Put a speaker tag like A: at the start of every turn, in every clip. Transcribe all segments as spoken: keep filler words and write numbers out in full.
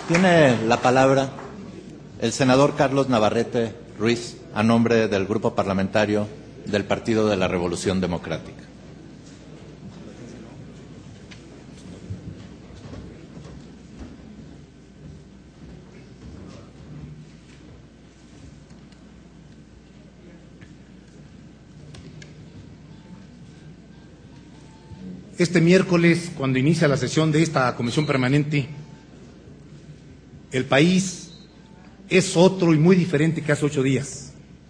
A: Tiene la palabra el senador Carlos Navarrete Ruiz, a nombre del Grupo Parlamentario del Partido de la Revolución Democrática.
B: Este miércoles, cuando inicia la sesión de esta comisión permanente, el país es otro y muy diferente que hace ocho días.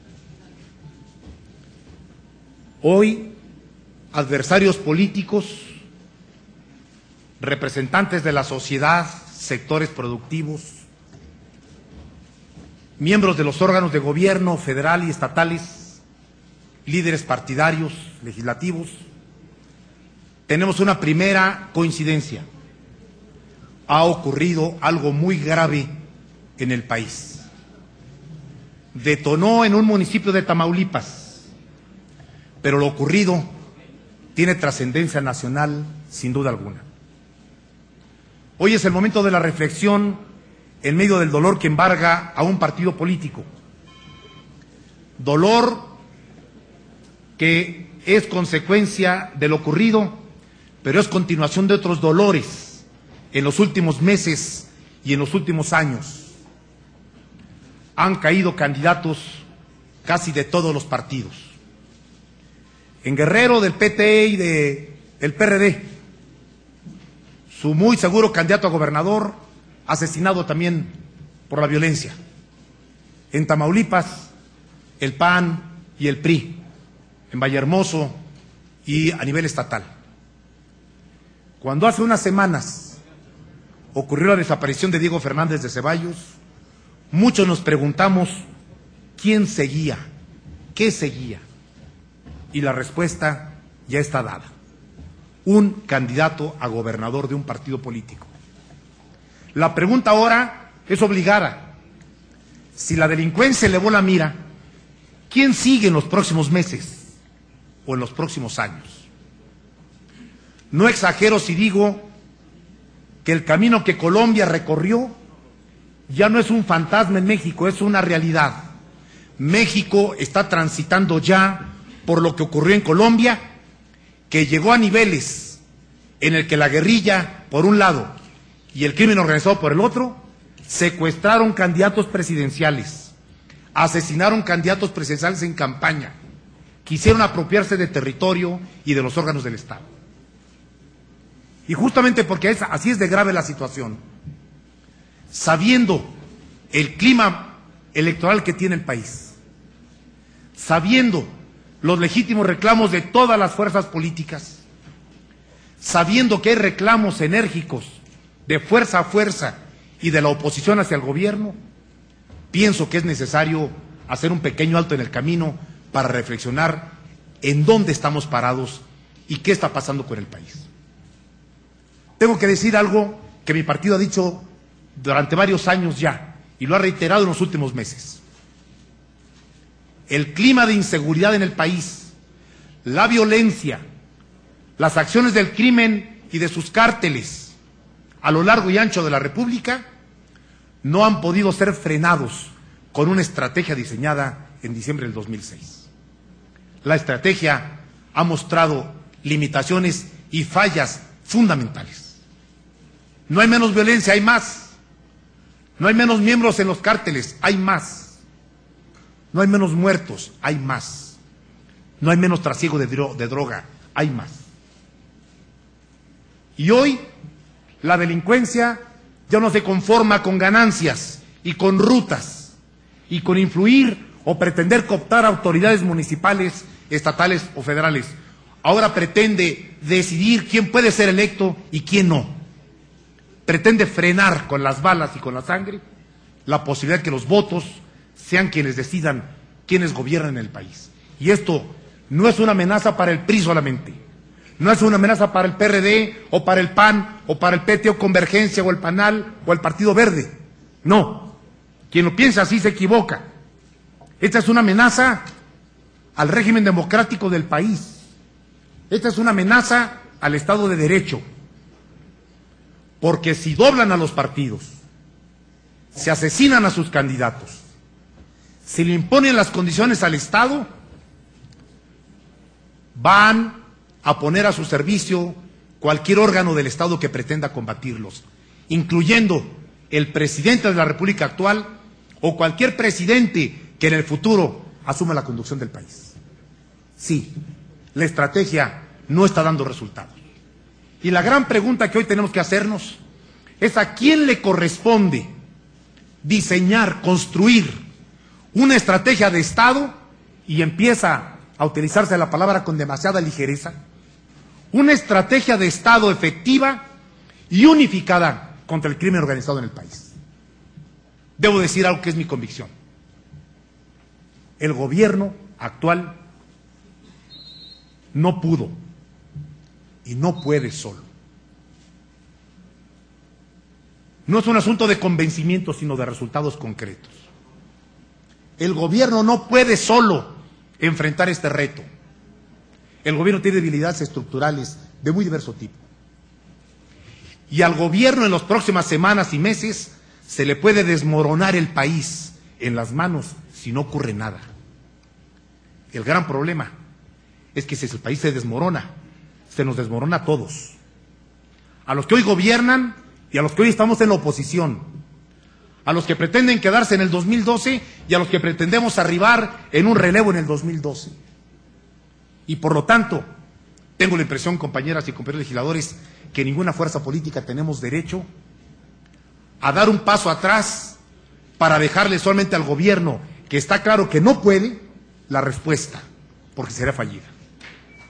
B: Hoy, adversarios políticos, representantes de la sociedad, sectores productivos, miembros de los órganos de gobierno federal y estatales, líderes partidarios, legislativos, tenemos una primera coincidencia. Ha ocurrido algo muy grave en el país. Detonó en un municipio de Tamaulipas, pero lo ocurrido tiene trascendencia nacional sin duda alguna. Hoy es el momento de la reflexión en medio del dolor que embarga a un partido político. Dolor que es consecuencia de lo ocurrido, pero es continuación de otros dolores en los últimos meses y en los últimos años. Han caído candidatos casi de todos los partidos. En Guerrero, del P T y de, del P R D, su muy seguro candidato a gobernador, asesinado también por la violencia. En Tamaulipas, el P A N y el P R I, en Vallehermoso y a nivel estatal. Cuando hace unas semanas ocurrió la desaparición de Diego Fernández de Ceballos, muchos nos preguntamos quién seguía, qué seguía, y la respuesta ya está dada: un candidato a gobernador de un partido político. La pregunta ahora es obligada: si la delincuencia elevó la mira, ¿quién sigue en los próximos meses o en los próximos años? No exagero si digo que el camino que Colombia recorrió ya no es un fantasma en México, es una realidad. México está transitando ya por lo que ocurrió en Colombia, que llegó a niveles en el que la guerrilla, por un lado, y el crimen organizado por el otro, secuestraron candidatos presidenciales, asesinaron candidatos presidenciales en campaña, quisieron apropiarse de territorio y de los órganos del Estado. Y justamente porque es, así es de grave la situación, sabiendo el clima electoral que tiene el país, sabiendo los legítimos reclamos de todas las fuerzas políticas, sabiendo que hay reclamos enérgicos de fuerza a fuerza y de la oposición hacia el gobierno, pienso que es necesario hacer un pequeño alto en el camino para reflexionar en dónde estamos parados y qué está pasando con el país. Tengo que decir algo que mi partido ha dicho durante varios años ya, y lo ha reiterado en los últimos meses. El clima de inseguridad en el país, la violencia, las acciones del crimen y de sus cárteles a lo largo y ancho de la República no han podido ser frenados con una estrategia diseñada en diciembre del dos mil seis. La estrategia ha mostrado limitaciones y fallas fundamentales. No hay menos violencia, hay más. No hay menos miembros en los cárteles, hay más. No hay menos muertos, hay más. No hay menos trasiego de, dro de droga, hay más. Y hoy la delincuencia ya no se conforma con ganancias y con rutas y con influir o pretender cooptar autoridades municipales, estatales o federales. Ahora pretende decidir quién puede ser electo y quién no. Pretende frenar con las balas y con la sangre la posibilidad de que los votos sean quienes decidan quiénes gobiernan el país. Y esto no es una amenaza para el P R I solamente, no es una amenaza para el P R D o para el P A N o para el P T o Convergencia o el PANAL o el Partido Verde. No, quien lo piensa así se equivoca. Esta es una amenaza al régimen democrático del país. Esta es una amenaza al Estado de Derecho. Porque si doblan a los partidos, se asesinan a sus candidatos, se le imponen las condiciones al Estado, van a poner a su servicio cualquier órgano del Estado que pretenda combatirlos, incluyendo el presidente de la República actual o cualquier presidente que en el futuro asuma la conducción del país. Sí, la estrategia no está dando resultados. Y la gran pregunta que hoy tenemos que hacernos es a quién le corresponde diseñar, construir una estrategia de Estado, y empieza a utilizarse la palabra con demasiada ligereza, una estrategia de Estado efectiva y unificada contra el crimen organizado en el país. Debo decir algo que es mi convicción. El gobierno actual no pudo y no puede solo. No es un asunto de convencimiento, sino de resultados concretos. El gobierno no puede solo enfrentar este reto. El gobierno tiene debilidades estructurales de muy diverso tipo. Y al gobierno en las próximas semanas y meses se le puede desmoronar el país en las manos si no ocurre nada. El gran problema es que si el país se desmorona, se nos desmorona a todos. A los que hoy gobiernan y a los que hoy estamos en la oposición. A los que pretenden quedarse en el dos mil doce y a los que pretendemos arribar en un relevo en el dos mil doce. Y por lo tanto, tengo la impresión, compañeras y compañeros legisladores, que ninguna fuerza política tenemos derecho a dar un paso atrás para dejarle solamente al gobierno, que está claro que no puede, la respuesta, porque será fallida.